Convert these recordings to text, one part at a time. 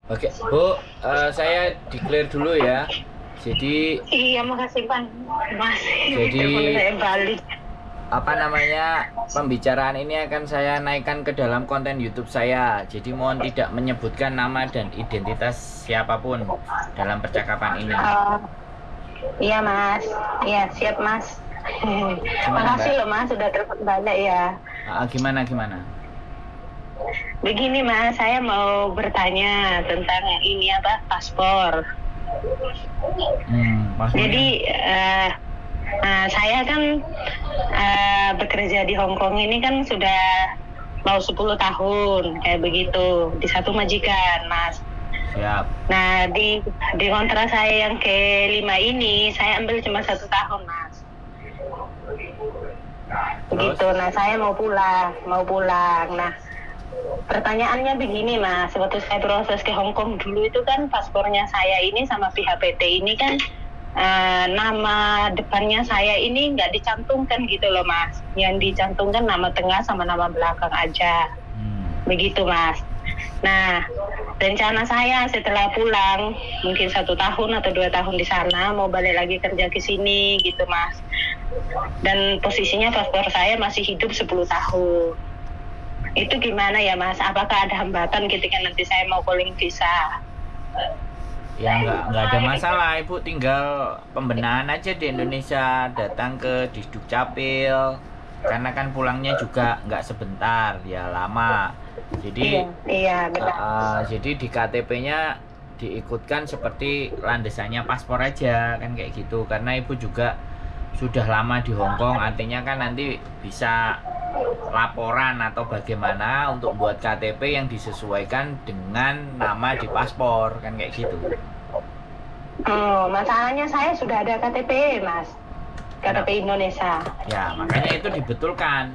Oke, Bu, saya declare dulu ya. Jadi, Iya, makasih Pak. Masih jadi telepon saya balik. apa namanya pembicaraan ini akan saya naikkan ke dalam konten YouTube saya. Jadi mohon tidak menyebutkan nama dan identitas siapapun dalam percakapan ini. Oh, iya Mas. Iya, siap Mas. Gimana, Makasih Mbak? loh Mas sudah telepon balik ya. Gimana gimana? Begini Mas, saya mau bertanya tentang ini apa paspor. Paspornya. Jadi saya kan bekerja di Hong Kong ini kan sudah mau 10 tahun kayak begitu di satu majikan Mas. Siap. Nah, di kontrak saya yang ke-5 ini, saya ambil cuma 1 tahun, Mas. Begitu. Nah, saya mau pulang. Nah, pertanyaannya begini, Mas. Waktu saya proses ke Hong Kong dulu itu kan paspornya saya ini sama pihak PT ini kan nama depannya saya ini nggak dicantumkan gitu loh, Mas. Yang dicantumkan nama tengah sama nama belakang aja. Begitu, Mas. Nah, rencana saya setelah pulang, mungkin 1 tahun atau 2 tahun di sana, mau balik lagi kerja ke sini gitu, Mas. Dan posisinya paspor saya masih hidup 10 tahun. Itu gimana ya, Mas? Apakah ada hambatan ketika nanti saya mau calling visa? Ya nggak ada masalah, Ibu tinggal pembenahan aja di Indonesia, datang ke Disduk Capil, karena kan pulangnya juga nggak sebentar, ya lama. Jadi Iya, benar. jadi di KTP-nya diikutkan seperti landasannya paspor aja kan kayak gitu, karena Ibu juga sudah lama di Hong Kong, artinya kan nanti bisa laporan atau bagaimana untuk buat KTP yang disesuaikan dengan nama di paspor kan kayak gitu. Masalahnya saya sudah ada KTP, Mas. KTP Indonesia. Ya, makanya itu dibetulkan.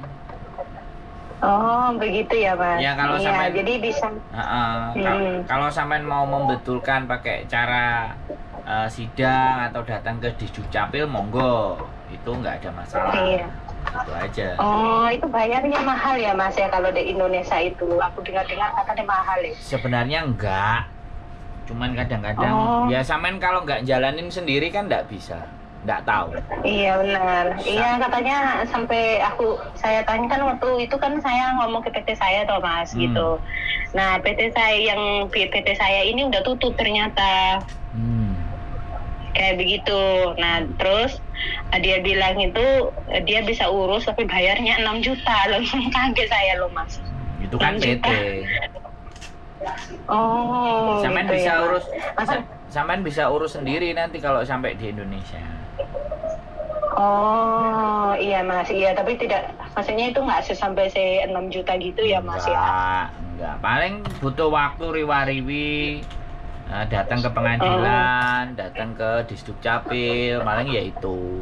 Oh, begitu ya, Mas. Ya, kalau iya, sampai jadi bisa. Kalau sampean mau membetulkan pakai cara sidang atau datang ke Disduk Capil, monggo, itu nggak ada masalah. Iya. Itu aja. Oh, itu bayarnya mahal ya, Mas ya, kalau di Indonesia itu. Aku dengar-dengar katanya mahal ya. Sebenarnya enggak, cuman kadang-kadang ya sampean kalau nggak jalanin sendiri kan nggak bisa, nggak tahu. Iya benar. Iya katanya sampai saya tanya kan waktu itu kan saya ngomong ke PT saya toh Mas gitu. Nah PT saya ini udah tutup ternyata. Kayak begitu. Nah terus dia bilang itu dia bisa urus tapi bayarnya 6 juta. Langsung kaget saya loh Mas. Itu kan PT. Oh. Sampean gitu bisa ya, urus, Mas. sampean bisa urus sendiri nanti kalau sampai di Indonesia. Oh iya Mas, iya tapi maksudnya itu nggak sampai 6 juta gitu ya Mas ya? Enggak, paling butuh waktu riwa-riwi, datang ke pengadilan, datang ke Disduk Capil, paling ya itu.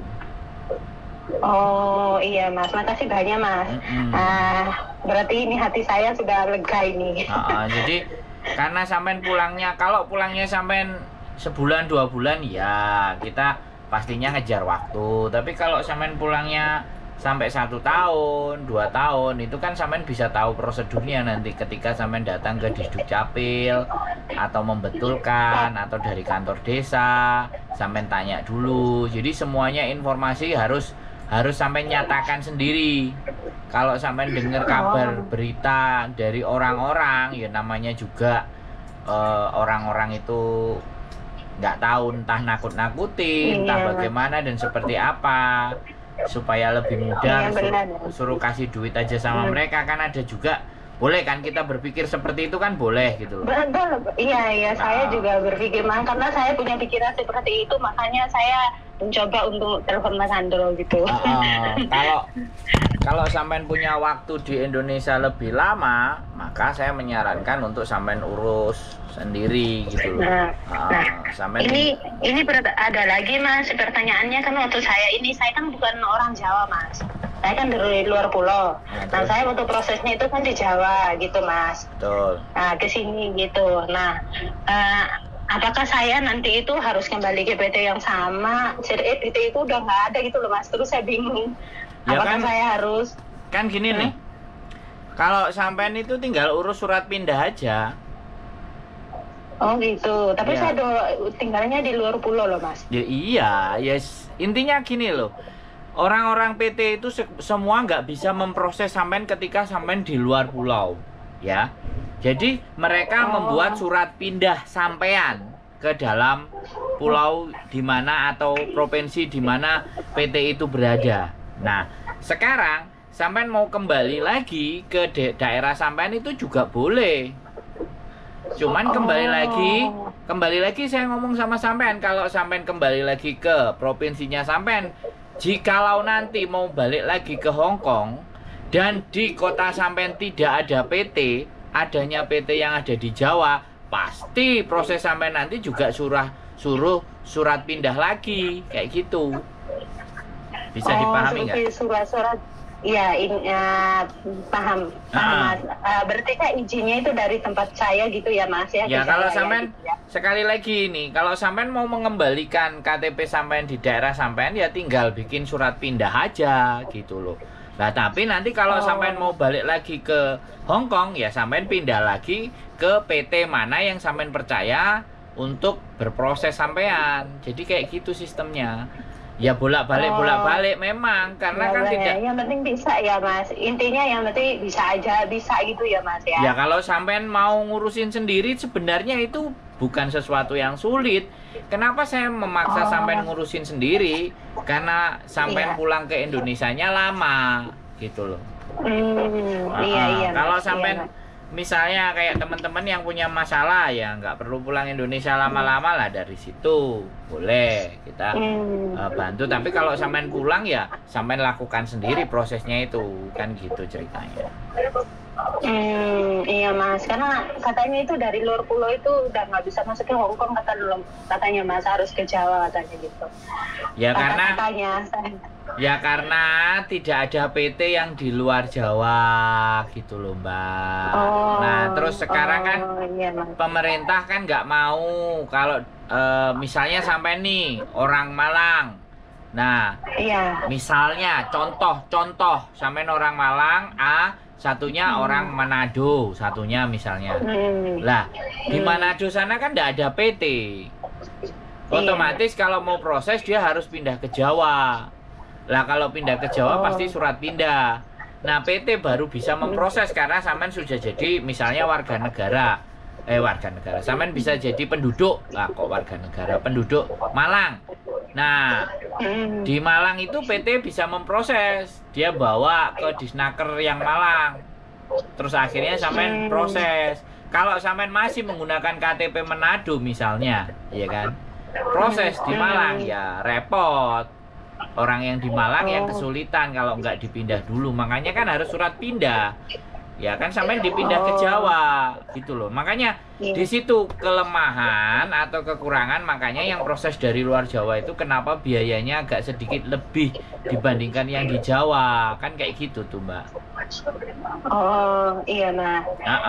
Oh iya Mas, makasih banyak Mas. Berarti ini hati saya sudah lega ini. Jadi karena sampean pulangnya, kalau pulangnya sampean sebulan 2 bulan ya kita pastinya ngejar waktu. Tapi kalau sampean pulangnya sampai 1 tahun 2 tahun, itu kan sampean bisa tahu prosedurnya nanti ketika sampean datang ke Disduk Capil atau membetulkan atau dari kantor desa, sampean tanya dulu. Jadi semuanya informasi harus sampai nyatakan sendiri. Kalau sampai dengar kabar berita dari orang-orang, ya namanya juga orang-orang itu nggak tahu, entah nakut-nakutin, entah bagaimana dan seperti apa, supaya lebih mudah suruh kasih duit aja sama mereka. Kan ada juga, boleh kan kita berpikir seperti itu kan, boleh gitu loh. Betul, iya saya juga berpikir, karena saya punya pikiran seperti itu, makanya saya mencoba untuk telepon Mas Andro gitu. Kalau sampean punya waktu di Indonesia lebih lama, maka saya menyarankan untuk sampean urus sendiri gitu loh. Ini ada lagi Mas, pertanyaannya kan waktu saya kan bukan orang Jawa Mas. Saya kan dari luar pulau. Nah, saya waktu prosesnya itu kan di Jawa gitu Mas. Betul. Nah, ke sini gitu. Nah, apakah saya nanti itu harus kembali ke PT yang sama? PT itu udah nggak ada gitu loh Mas. Terus saya bingung. Ya apakah kan, saya harus? Kan gini nih. Kalau sampean itu tinggal urus surat pindah aja. Oh gitu. Tapi Ya. saya tinggalnya di luar pulau loh Mas. Ya iya, intinya gini loh. Orang-orang PT itu semua nggak bisa memproses sampean ketika sampean di luar pulau, ya. Jadi mereka membuat surat pindah sampean ke dalam pulau di mana atau provinsi di mana PT itu berada. Nah, sekarang sampean mau kembali lagi ke daerah sampean itu juga boleh. Cuman kembali lagi saya ngomong sama sampean, kalau sampean kembali lagi ke provinsinya sampean, jikalau nanti mau balik lagi ke Hong Kong dan di kota sampean tidak ada PT, adanya PT yang ada di Jawa, pasti proses sampean nanti juga suruh surat pindah lagi kayak gitu. Bisa dipahami nggak? Surat-surat. Iya, paham Mas. Berarti kan izinnya itu dari tempat saya gitu ya Mas ya? Ya kalau sampean gitu ya. sekali lagi ini, kalau sampean mau mengembalikan KTP sampean di daerah sampean ya tinggal bikin surat pindah aja gitu loh. Nah tapi nanti kalau sampean mau balik lagi ke Hong Kong ya sampean pindah lagi ke PT mana yang sampean percaya untuk berproses sampean. Jadi kayak gitu sistemnya. Ya bolak-balik memang karena kan tidak. Yang penting bisa ya Mas. Intinya yang penting bisa gitu ya Mas ya. Ya kalau sampean mau ngurusin sendiri sebenarnya itu bukan sesuatu yang sulit. Kenapa saya memaksa sampean ngurusin sendiri? Karena sampean pulang ke Indonesianya lama gitu loh. Iya. Kalau Mas, sampean iya, Mas. misalnya kayak teman-teman yang punya masalah ya nggak perlu pulang Indonesia lama-lama lah, dari situ boleh kita bantu. Tapi kalau sampean pulang ya sampean lakukan sendiri prosesnya itu kan gitu ceritanya. Iya Mas, karena katanya itu dari luar pulau itu udah nggak bisa masuk ke Hong Kong katanya Mas, harus ke Jawa katanya gitu. Ya karena Katanya. tidak ada PT yang di luar Jawa gitu loh Mbak. Nah terus sekarang kan iya, Mas. pemerintah kan nggak mau kalau misalnya sampai nih orang Malang. Nah Iya. misalnya contoh sampai orang Malang satunya orang Manado, satunya misalnya. Lah di Manado sana kan nggak ada PT. Otomatis kalau mau proses dia harus pindah ke Jawa. Lah kalau pindah ke Jawa pasti surat pindah. Nah PT baru bisa memproses karena sampean sudah jadi misalnya warga negara. Sampean bisa jadi penduduk. Lah kok warga negara, penduduk Malang. Nah di Malang itu PT bisa memproses. Dia bawa ke Disnaker yang Malang. Terus akhirnya sampean proses. Kalau sampean masih menggunakan KTP Manado misalnya, ya kan? Proses di Malang ya repot. Orang yang di Malang yang kesulitan kalau nggak dipindah dulu. Makanya kan harus surat pindah. Ya kan sampai dipindah ke Jawa gitu loh. Makanya di situ kelemahan atau kekurangan, makanya yang proses dari luar Jawa itu kenapa biayanya agak sedikit lebih dibandingkan yang di Jawa. Kan kayak gitu tuh Mbak. Oh iya Mas.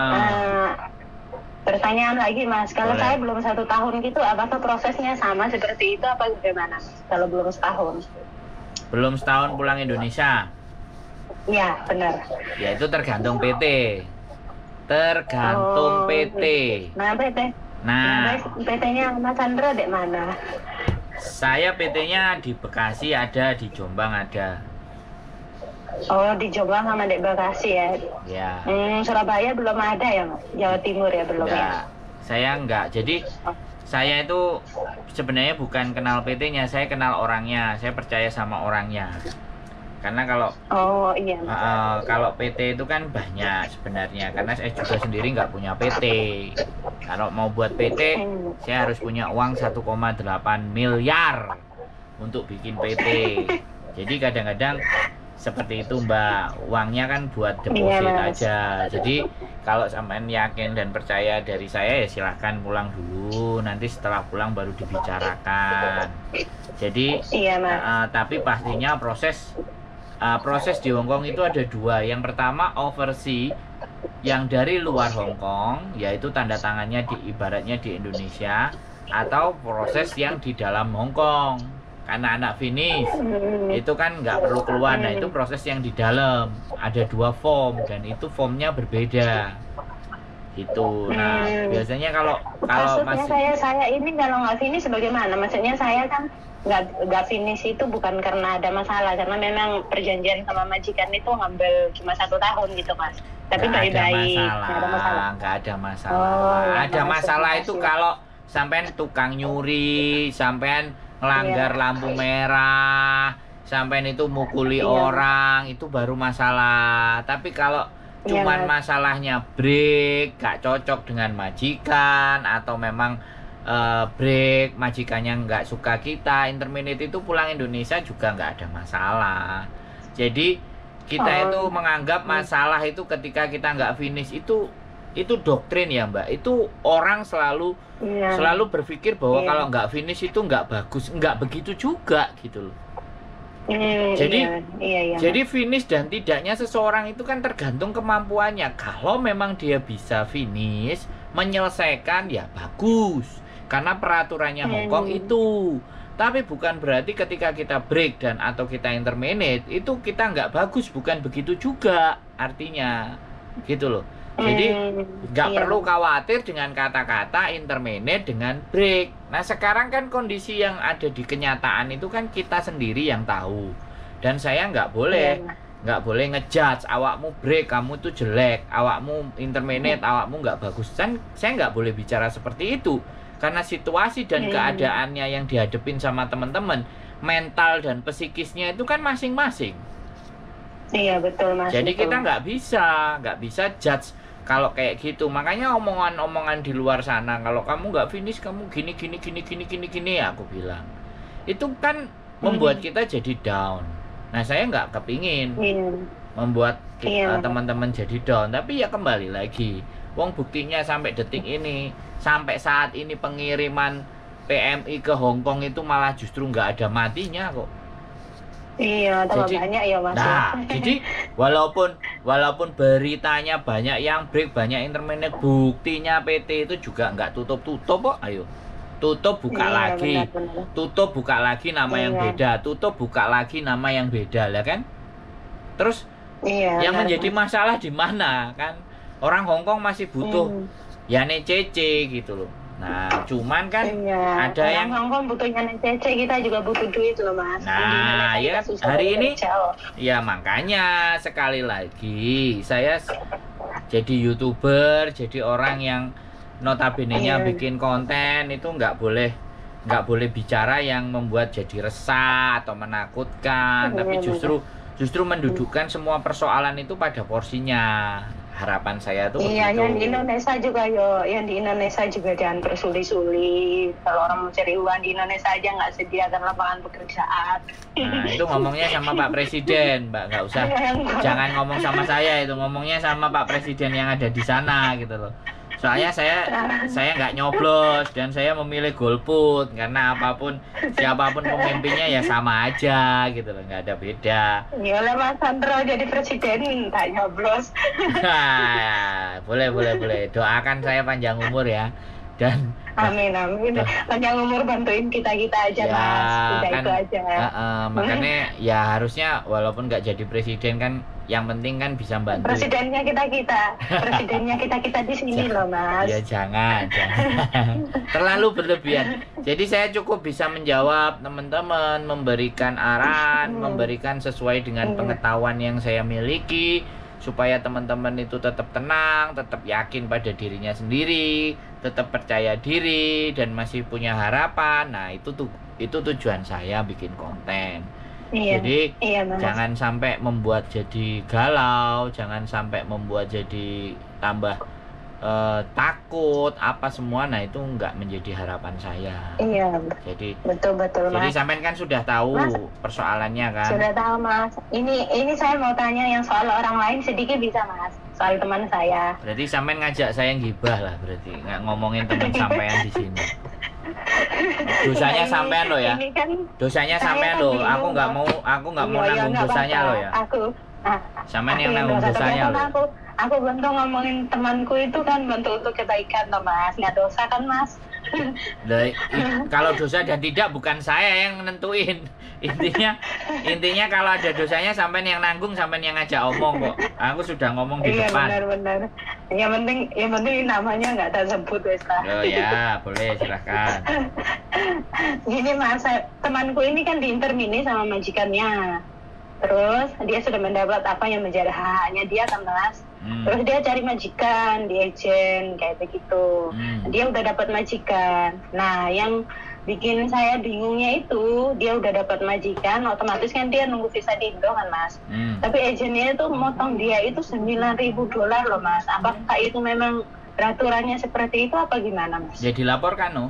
Pertanyaan lagi Mas, kalau Boleh. saya belum 1 tahun gitu, apakah prosesnya sama seperti itu apa bagaimana? Kalau belum setahun? Belum setahun pulang Indonesia. Ya benar. Ya itu tergantung PT. Tergantung PT. Nah PT? Nah, PT-nya Mas Chandra di mana? saya PT-nya di Bekasi ada, di Jombang ada. Oh di Jombang sama di Bekasi ya? Ya. Surabaya belum ada ya Mas? Jawa Timur ya belum ya? Enggak, saya enggak. Jadi saya itu sebenarnya bukan kenal PT-nya, saya kenal orangnya. Saya percaya sama orangnya. Karena kalau iya Mas. kalau PT itu kan banyak sebenarnya. Karena saya juga sendiri nggak punya PT. Kalau mau buat PT, saya harus punya uang 1,8 miliar untuk bikin PT. Jadi kadang-kadang seperti itu Mbak, uangnya kan buat deposit aja. Jadi kalau sampean yakin dan percaya dari saya ya silahkan pulang dulu, nanti setelah pulang baru dibicarakan. Jadi tapi pastinya proses di Hong Kong itu ada 2. Yang pertama overseas yang dari luar Hong Kong, yaitu tanda tangannya ibaratnya di Indonesia, atau proses yang di dalam Hong Kong. Karena anak finish itu kan nggak perlu keluar. Nah itu proses yang di dalam, ada 2 form dan itu formnya berbeda gitu. Nah, biasanya kalau Maksudnya masih saya ini kalau nggak finish bagaimana? Maksudnya saya kan nggak finish itu bukan karena ada masalah, karena memang perjanjian sama majikan itu ngambil cuma 1 tahun gitu mas. Tapi baik-baik, nggak ada masalah. nggak ada masalah. Oh, Ada ya, masalah itu maksud. kalau sampean tukang nyuri, sampean ngelanggar Iya. lampu merah, sampean itu mukuli Iya. orang, itu baru masalah. Tapi kalau Iya, cuman Mas. masalahnya break, gak cocok dengan majikan, atau memang break majikannya nggak suka kita, interminate itu pulang Indonesia juga nggak ada masalah. Jadi kita itu menganggap masalah itu ketika kita nggak finish itu doktrin ya Mbak. Itu orang selalu Iya. berpikir bahwa Iya. kalau nggak finish itu nggak bagus. Nggak begitu juga gitu loh. Jadi- iya. Jadi finish dan tidaknya seseorang itu kan tergantung kemampuannya. Kalau memang dia bisa finish, menyelesaikan, ya bagus. Karena peraturannya Hong Kong itu. Tapi bukan berarti ketika kita break dan atau kita interminate itu kita nggak bagus. Bukan begitu juga artinya. Gitu loh. Jadi nggak iya. perlu khawatir dengan kata-kata interminate dengan break. Nah sekarang kan kondisi yang ada di kenyataan itu kan kita sendiri yang tahu. Dan saya nggak boleh ngejudge awakmu break kamu tuh jelek, awakmu interminate awakmu nggak bagus. Saya nggak boleh bicara seperti itu karena situasi dan keadaannya yang dihadapin sama teman-teman, mental dan psikisnya itu kan masing-masing. Iya betul mas. Jadi betul. kita nggak bisa judge kalau kayak gitu. Makanya omongan-omongan di luar sana, kalau kamu nggak finish kamu gini ya aku bilang. Itu kan membuat kita jadi down. Nah saya nggak kepingin membuat teman-teman jadi down. Tapi ya kembali lagi, wong buktinya sampai detik ini, sampai saat ini pengiriman PMI ke Hong Kong itu malah justru nggak ada matinya kok. Iya, tambah banyak ya mas. Nah, jadi walaupun beritanya banyak yang break, banyak interminate, buktinya PT itu juga nggak tutup-tutup kok. Ayo, tutup buka Iya, lagi, benar. tutup buka lagi nama yang Iya. beda, tutup buka lagi nama yang beda lah kan. Terus Iya. yang benar, menjadi Mas. masalah di mana kan? Orang Hong Kong masih butuh ya NCC gitu loh. Nah, cuman kan Iya. ada Orang yang Hongkong butuhnya NCC, kita juga butuh duit loh mas. Nah, Di Indonesia ya, kita susah hari banget ini kerja, loh. ya makanya sekali lagi saya jadi YouTuber, jadi orang yang notabene-nya Iya. bikin konten itu nggak boleh bicara yang membuat jadi resah atau menakutkan, tapi justru mendudukkan semua persoalan itu pada porsinya. Harapan saya tuh Iya, begitu. yang di Indonesia juga jangan bersuli-suli. Kalau orang mau cari uang di Indonesia aja nggak sediakan lapangan pekerjaan. Nah, itu ngomongnya sama Pak Presiden, Mbak, nggak usah. Jangan ngomong sama saya, itu ngomongnya sama Pak Presiden yang ada di sana gitu loh. Soalnya saya nggak nyoblos dan saya memilih golput karena siapapun pemimpinnya ya sama aja gitu loh, nggak ada beda. Ya lah Mas Sandro jadi presiden tak nyoblos. Nah, boleh. Doakan saya panjang umur ya. Dan Amin. Panjang umur bantuin kita aja ya, Mas. Udah kan, itu aja. makanya ya harusnya walaupun nggak jadi presiden kan, yang penting kan bisa bantu. Presidennya kita di sini loh Mas. Ya jangan. Terlalu berlebihan. Jadi saya cukup bisa menjawab teman-teman, memberikan arahan, memberikan sesuai dengan pengetahuan yang saya miliki, supaya teman-teman itu tetap tenang, tetap yakin pada dirinya sendiri, tetap percaya diri dan masih punya harapan. Nah, itu tujuan saya bikin konten. Iya. Jadi Iya, Mas. jangan sampai membuat jadi galau, jangan sampai membuat jadi tambah takut apa semua. Nah, itu nggak menjadi harapan saya. Iya. Jadi Betul jadi Mas. sampean kan sudah tahu Mas, persoalannya kan. Sudah tahu Mas. Ini saya mau tanya yang soal orang lain sedikit bisa Mas. Soal teman saya. Berarti sampean ngajak saya gibah lah, berarti nggak ngomongin teman sampean di sini. Dosanya sampean lo ya. Ini kan Dosanya saya sampean kan lo. bingung, Aku nggak Mas. mau Iya, nanggung nggak dosanya apa-apa. lo ya. Sampean yang aku nanggung dosa, dosanya tapi lo. aku bentuk ngomongin temanku itu kan bentuk untuk kebaikan loh Mas. Nggak dosa kan Mas? Kalau dosa dan tidak bukan saya yang nentuin. Intinya kalau ada dosanya sampean yang nanggung, sampean yang ngajak omong kok. Aku sudah ngomong di Iya depan. benar-benar. Yang penting namanya nggak tersebut wes lah. Oh ya, boleh silahkan. Gini mas, temanku ini kan diintermini sama majikannya. Terus dia sudah mendapat apa yang menjadi haknya dia kan mas. Terus dia cari majikan di agent kayak begitu. Dia udah dapat majikan. Nah yang bikin saya bingungnya itu dia udah dapat majikan, otomatis kan dia nunggu visa di Indo kan mas. Tapi agennya itu motong dia itu $9.000 loh mas. Apakah itu memang peraturannya seperti itu apa gimana mas? Ya dilaporkan no.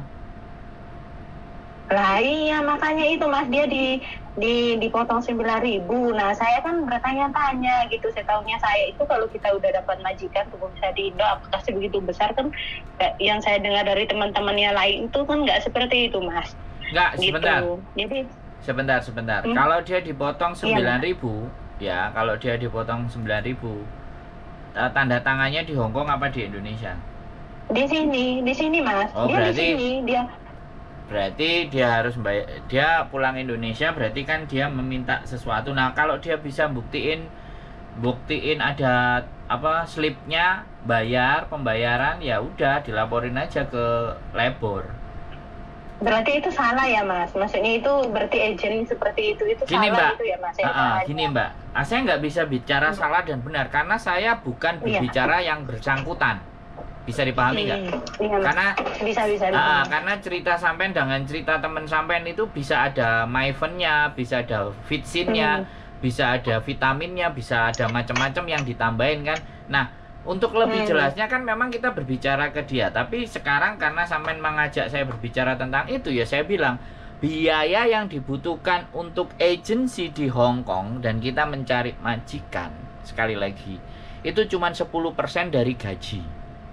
Lah iya makanya itu mas, dia dipotong 9.000. Nah saya kan bertanya-tanya gitu, setahunya saya itu kalau kita udah dapat majikan tuh bisa di Indo apakah sebegitu besar kan, yang saya dengar dari teman-temannya lain itu kan nggak seperti itu mas. Nggak, sebentar. Gitu. Jadi sebentar. Kalau dia dipotong 9.000 ya, kalau dia dipotong 9.000 tanda tangannya di Hong Kong apa di Indonesia? Di sini mas. Oh, dia berarti, di sini berarti dia harus bayar, dia pulang Indonesia berarti kan dia meminta sesuatu. Nah kalau dia bisa buktiin ada apa slipnya bayar pembayaran, ya udah dilaporin aja ke labor. Berarti itu salah ya mas, maksudnya itu berarti agent seperti itu gini, salah Mbak. itu ya mas. Gini Mbak, saya nggak bisa bicara salah dan benar karena saya bukan berbicara yang bersangkutan. Bisa dipahami nggak? Iya, karena bisa. Karena cerita sampean dengan cerita teman sampean itu bisa ada myvennya, bisa ada fitsinnya, bisa ada vitaminnya, bisa ada macam-macam yang ditambahin kan. Nah, untuk lebih jelasnya kan memang kita berbicara ke dia. Tapi sekarang karena sampean mengajak saya berbicara tentang itu, ya saya bilang biaya yang dibutuhkan untuk agensi di Hong Kong dan kita mencari majikan, sekali lagi itu cuma 10% dari gaji.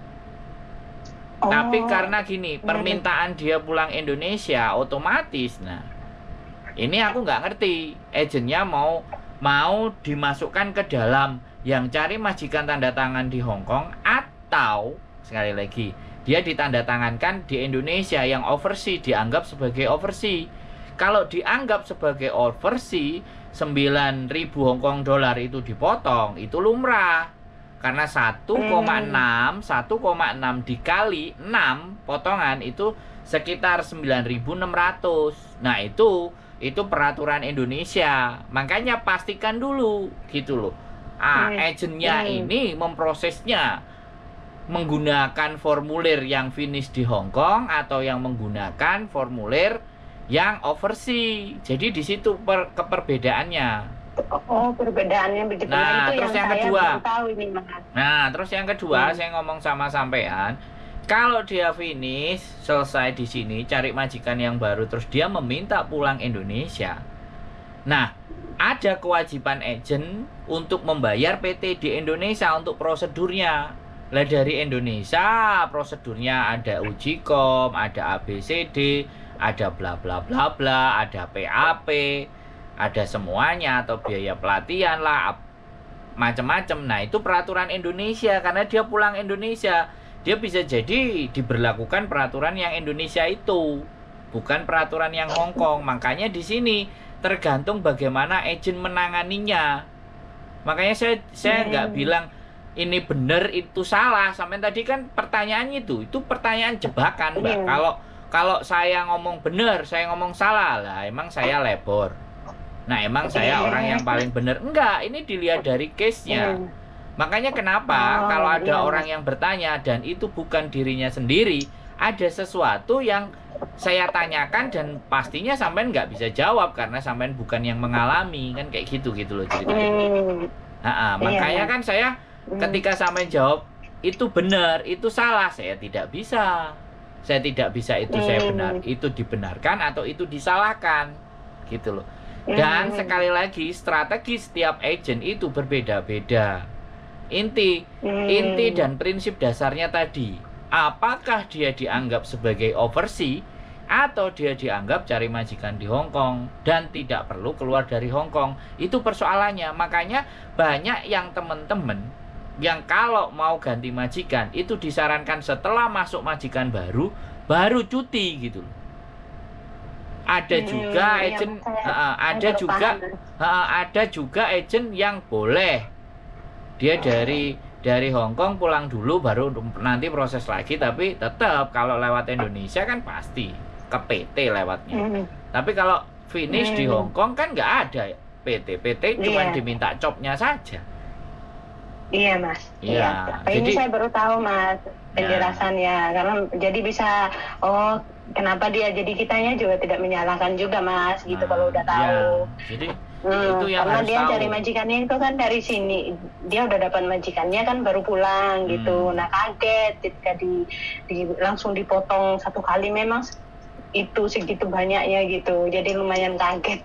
Tapi karena gini, permintaan dia pulang Indonesia otomatis. Nah, ini aku nggak ngerti. Agennya mau dimasukkan ke dalam yang cari majikan tanda tangan di Hong Kong, atau sekali lagi dia ditandatangankan di Indonesia yang overseas dianggap sebagai overseas. Kalau dianggap sebagai overseas, 9.000 Hong Kong dollar itu dipotong, itu lumrah. Karena 1,6 dikali 6 potongan itu sekitar 9.600. Nah, itu peraturan Indonesia. Makanya pastikan dulu gitu loh. Agennya ini memprosesnya menggunakan formulir yang finish di Hong Kong atau yang menggunakan formulir yang overseas. Jadi di situ keperbedaannya. Perbedaannya begitu. Nah, itu terus yang kedua. Terus yang kedua, saya ngomong sama sampean, kalau dia finish selesai di sini cari majikan yang baru terus dia meminta pulang Indonesia. Nah, ada kewajiban agent untuk membayar PT di Indonesia untuk prosedurnya. Lah dari Indonesia prosedurnya ada uji kom, ada ABCD, ada bla bla bla bla, ada PAP, ada semuanya, atau biaya pelatihan lah, macam-macam. Nah, itu peraturan Indonesia. Karena dia pulang Indonesia, dia bisa jadi diberlakukan peraturan yang Indonesia itu, bukan peraturan yang Hong Kong. Makanya di sini tergantung bagaimana agen menanganinya. Makanya saya nggak bilang ini benar itu salah. Sampai tadi kan pertanyaannya itu pertanyaan jebakan, Mbak. Kalau saya ngomong benar, saya ngomong salah lah, emang saya lebor. Nah, emang saya orang yang paling benar? Enggak, ini dilihat dari case-nya. Makanya kenapa kalau ada orang yang bertanya dan itu bukan dirinya sendiri, ada sesuatu yang saya tanyakan dan pastinya sampean nggak bisa jawab karena sampean bukan yang mengalami, kan kayak gitu loh ceritanya. Makanya kan saya ketika sampean jawab itu benar, itu salah, saya tidak bisa. Saya tidak bisa itu saya benar, itu dibenarkan atau itu disalahkan. Gitu loh. Dan sekali lagi strategi setiap agen itu berbeda-beda. Inti dan prinsip dasarnya tadi, apakah dia dianggap sebagai overseas atau dia dianggap cari majikan di Hong Kong dan tidak perlu keluar dari Hong Kong, itu persoalannya. Makanya banyak yang teman-teman yang kalau mau ganti majikan itu disarankan setelah masuk majikan baru baru cuti gitu loh. Ada juga iya, agent saya ada baru juga paham. ada juga agent yang boleh dia dari Hong Kong pulang dulu baru nanti proses lagi, tapi tetap kalau lewat Indonesia kan pasti ke PT lewatnya. Hmm, Tapi kalau finish di Hong Kong kan nggak ada PT cuma Iya. diminta copnya saja. Iya mas, Iya, Ini jadi saya baru tahu mas penjelasannya, karena jadi bisa, oh kenapa dia jadi kitanya juga tidak menyalahkan juga mas, gitu kalau udah tahu. ya, jadi itu yang Karena harus dia tahu. dari majikannya itu kan dari sini, dia udah dapat majikannya kan baru pulang gitu, nah kaget ketika langsung dipotong satu kali, memang itu segitu banyaknya gitu, jadi lumayan kaget.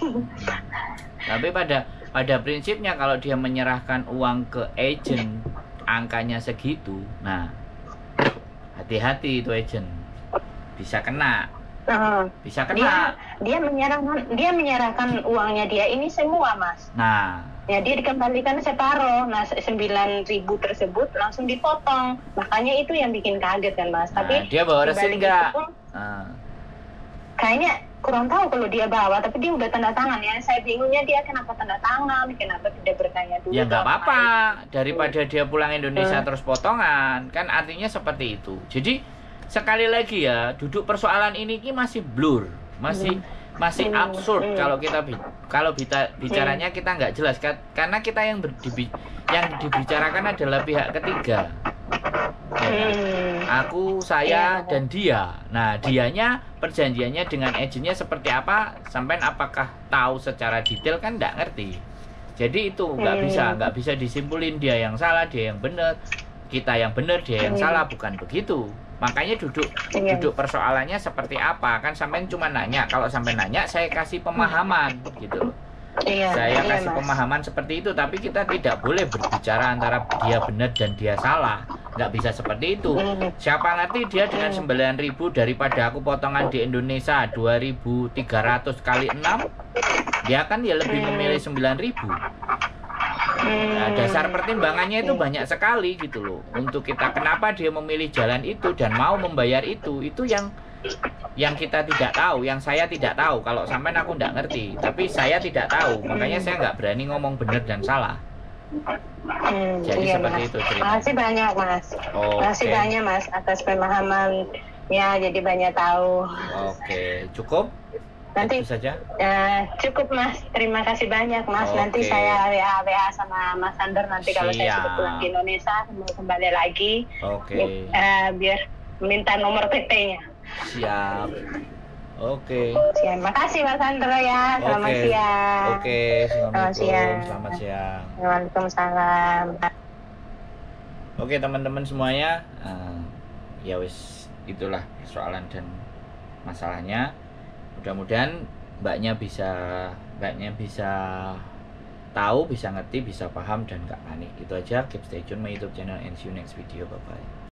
Tapi pada prinsipnya kalau dia menyerahkan uang ke agent angkanya segitu, nah hati-hati itu agent bisa kena, bisa kena. Dia menyerahkan uangnya dia ini semua mas. Nah, Ya dia dikembalikan separuh, nah 9.000 tersebut langsung dipotong, makanya itu yang bikin kaget kan mas. Tapi dia bawa resin dibalik nggak? itu pun, Nah, kayaknya kurang tahu kalau dia bawa, tapi dia udah tanda tangan ya. Saya bingungnya dia kenapa tanda tangan, kenapa tidak bertanya dulu. ya nggak ke apa-apa, orang. daripada dia pulang Indonesia terus potongan, kan artinya seperti itu. Jadi sekali lagi ya, duduk persoalan ini masih blur, masih absurd kalau kita bicaranya kita nggak jelas, karena kita yang dibicarakan adalah pihak ketiga. Ya, aku, saya, dan dia. Nah, dianya perjanjiannya dengan agennya seperti apa? Sampai apakah tahu secara detail kan nggak ngerti. Jadi itu nggak bisa disimpulin dia yang salah, dia yang benar, kita yang benar, dia yang salah, bukan begitu. Makanya duduk persoalannya seperti apa, kan sampean cuma nanya. Kalau sampai nanya saya kasih pemahaman gitu loh. Saya kasih pemahaman seperti itu, tapi kita tidak boleh berbicara antara dia benar dan dia salah. Nggak bisa seperti itu. Siapa ngerti dia dengan 9.000 daripada aku potongan di Indonesia 2.300 kali 6, dia kan ya lebih memilih 9.000. Nah, dasar pertimbangannya itu banyak sekali gitu loh. Untuk kita kenapa dia memilih jalan itu dan mau membayar itu yang kita tidak tahu, yang saya tidak tahu. Kalau sampean aku nggak ngerti, tapi saya tidak tahu, makanya saya nggak berani ngomong benar dan salah. Jadi seperti mas. itu cerita. Makasih banyak mas. Makasih banyak mas atas pemahaman ya, jadi banyak tahu. Oke, cukup. Nanti itu saja. Cukup mas, terima kasih banyak mas. Nanti saya WA sama Mas Sander nanti kalau saya sudah pulang ke Indonesia mau kembali lagi. Biar minta nomor PT-nya. Siap. Oke. Siap. Makasih Mas Sander ya. Selamat siang. Selamat siang. Selamat siang. Waalaikumsalam. Oke teman-teman semuanya, ya wis itulah persoalan dan masalahnya. Mudah-mudahan mbaknya bisa tahu, bisa ngerti, bisa paham dan gak panik. Itu aja. Keep stay tune my YouTube channel and see you next video. Bye bye.